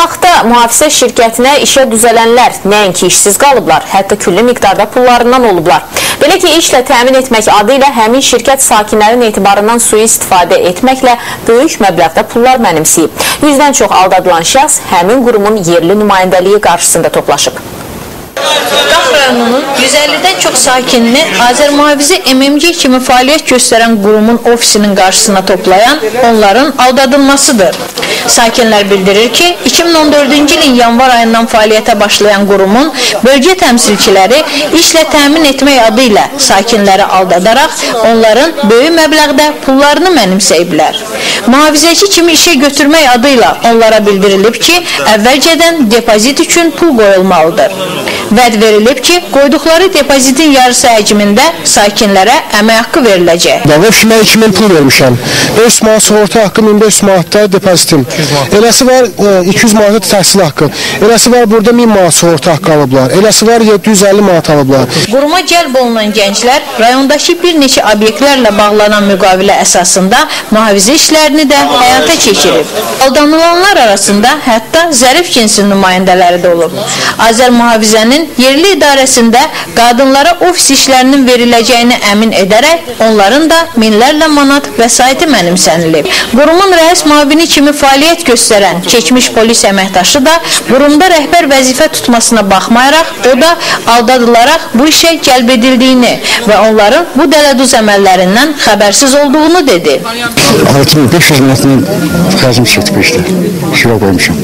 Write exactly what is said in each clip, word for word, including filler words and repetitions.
Qaxda mühafizə şirkətinə işə düzələnlər nəinki işsiz qalıblar, hətta külli miqdarda pullarından olublar. Belə ki, işlə təmin etmək adı ilə həmin şirkət sakinlərin etibarından sui-istifadə etməklə böyük məbləğdə pullar mənimsəyib. Yüzdən çox aldadılan şəxs həmin qurumun yerli nümayəndəliyi qarşısında toplaşıb. Qax rayonunun yüz əllidən çox sakinini Azərmühafizə M M G kimi fəaliyyət göstərən qurumun ofisinin qarşısına toplayan onların aldadılmasıdır. Sakinlər bildirir ki, iki min on dördüncü ilin yanvar ayından fəaliyyətə başlayan qurumun bölgə təmsilçiləri işlə təmin etmək adı ilə sakinləri aldadaraq onların böyük məbləğdə pullarını mənimsəyiblər. Mühafizəçi kimi işə götürmək adı ilə onlara bildirilib ki, əvvəlcədən depozit üçün pul qoyulmalıdır. Vəd verilib ki, qoyduqları depozitin yarısı həcmində sakinlərə əmək haqqı veriləcək. Davış mən iki min pul vermişəm. beş yüz manat sığorta haqqı, min beş yüz manatda depozitim. Eləsi var iki yüz manat təhsil haqqı. Eləsi var burada min manat sığorta haqqı alıblar. Eləsi var yeddi yüz əlli manat alıblar. Quruma cəlb olunan gənclər rayondakı bir neçə obyektlərlə bağlanan müqavilə əsasında mühafizə işlərini də həyata keçirib. Aldanılanlar arasında hətta zərif cinsin nümayəndələri də olub. Azərmühafizənin yerli idarəsində qadınlara ofis işlərinin veriləcəyini əmin edərək onların da minlərlə manat vəsaiti mənimsənilib. Qurumun rəis müavini kimi fəaliyyət göstərən keçmiş polis əməkdaşı da qurumda rəhbər vəzifə tutmasına baxmayaraq o da aldadılaraq bu işə cəlb edildiyini və onların bu dələduz əməllərindən xəbərsiz olduğunu dedi. altı min beş yüz manatın xərcim çəkmişdi. Şuraya qoymuşam.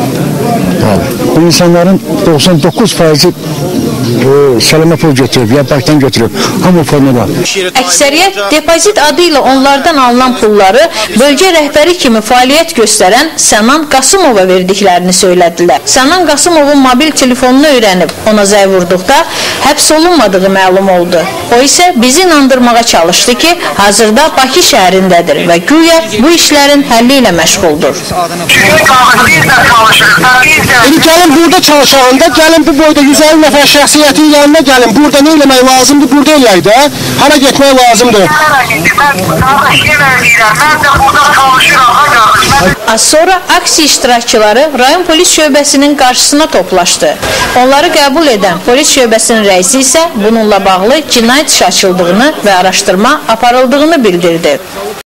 Bu insanların doxsan doqquz faizi sələmə pul götürüb, ya bankdan götürüb. Hamı formada. Əksəriyyət depozit adı ilə onlardan alınan pulları bölgə rəhbəri kimi fəaliyyət göstərən Sənan Qasımova verdiklərini söylədilər. Sənan Qasımovun mobil telefonunu öyrənib ona zəng vurduqda həbs olunmadığı məlum oldu. O isə bizi inandırmağa çalışdı ki, hazırda Bakı şəhərindədir və güya bu işlərin həlli ilə məşğuldur. İndi gəlin burada çalışanda, gəlin bu boyda yüz əlli nəfər şəxsiyyətin yanına gəlin. Burada nə eləmək lazımdır? Burada eləyək də. Hara getmək lazımdır? Az sonra aksiya iştirakçıları rayon polis şöbəsinin qarşısına toplaşdı. Onları qəbul edən polis şöbəsinin rəisi isə bununla bağlı cinayət işi açıldığını və araşdırma aparıldığını bildirdi.